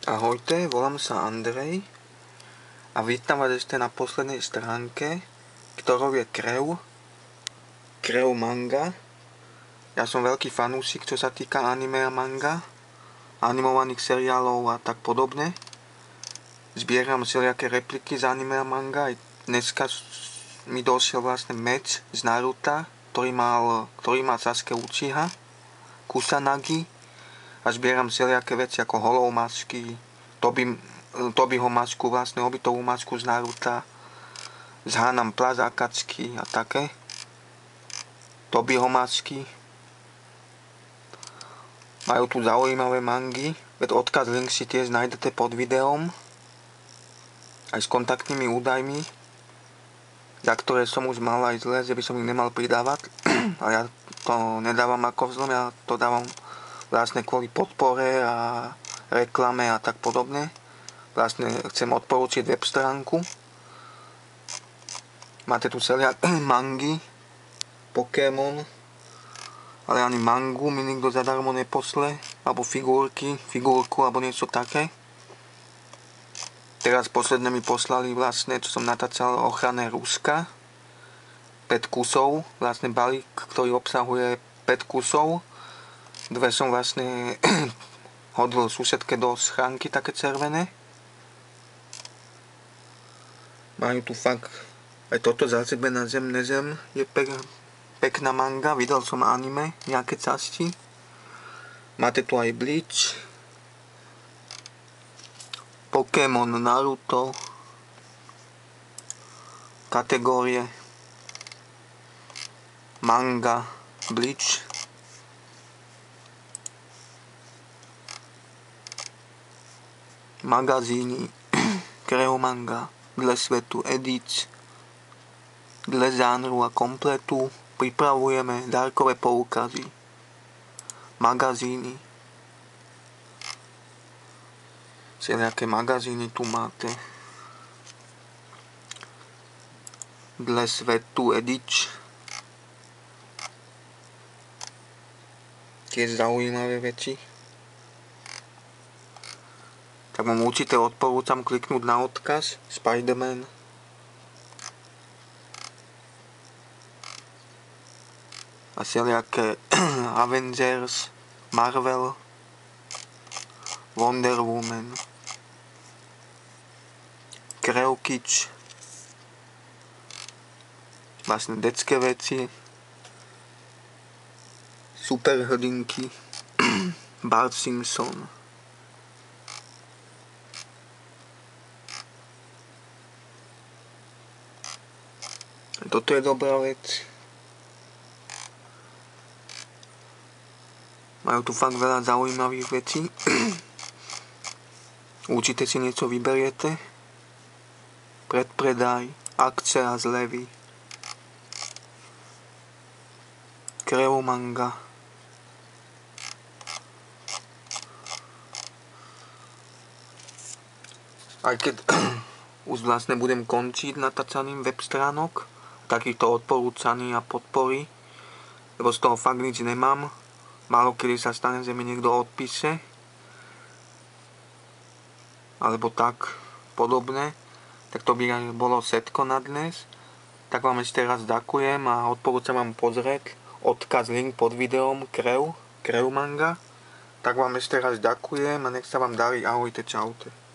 Ahojte, volám sa Andrej a vítam vás ešte na poslednej stránke, ktorou je Creu manga. Ja som veľký fanúšik, čo sa týka anime a manga, animovaných seriálov a tak podobne. Zbieram všelijaké repliky z anime a manga. Aj dneska mi došiel vlastne meč z Naruta, ktorý má Sasuke Uchiha, Kusanagi. A zbieram všelijaké veci ako holou masky, Tobyho masku, vlastne obytovú masku z Naruta, z Hanam Plaza Akatsuki a také. Tobyho masky. Majú tu zaujímavé mangy, veď odkaz, link si tiež nájdete pod videom, aj s kontaktnými údajmi, za ktoré som už mal aj zle, že by som ich nemal pridávať, ale ja to nedávam ako vzlom, ja to dávam vlastne kvôli podpore a reklame a tak podobne. Vlastne chcem odporúčiť web stránku. Máte tu všelijaké mangy, Pokémon, ale ani mangu mi nikto zadarmo neposle, alebo figurku alebo niečo také. Teraz posledne mi poslali vlastne, čo som natáčal, ochranné rúška, 5 kusov, vlastne balík, ktorý obsahuje 5 kusov. Dve som vlastne hodil susedke do schránky, také červené. Majú tu fakt, aj toto Zazebená zem nezem je pekná manga, videl som anime, nejaké časti. Máte tu aj Bleach, Pokémon, Naruto, kategórie, manga, Bleach, magazíny, Creu manga, dle svetu edíc, dle žánru a kompletu, pripravujeme dárkové poukazy, magazíny, všelijaké magazíny tu máte, dle svetu edič, tiež zaujímavé veci. Tak vám určite odporúčam kliknúť na odkaz Spider-Man. A všelijaké Avengers, Marvel, Wonder Woman, Creu Kids, vlastne detské veci, superhrdinky, Bart Simpson. Toto je dobrá vec. Majú tu fakt veľa zaujímavých vecí. Určite si niečo vyberiete. Predpredaj, akcie a zlevy. Creu manga. Aj keď už vlastne budem končiť natáčaním web stránok, takýchto odporúčaní a podpory, lebo z toho fakt nič nemám. Málo kedy sa stane, že mi niekto odpíše, alebo tak podobne, tak to by aj bolo všetko na dnes. Tak vám ešte raz ďakujem a odporúčam vám pozrieť odkaz, link pod videom Creu manga. Tak vám ešte raz ďakujem a nech sa vám darí, ahojte, čaute.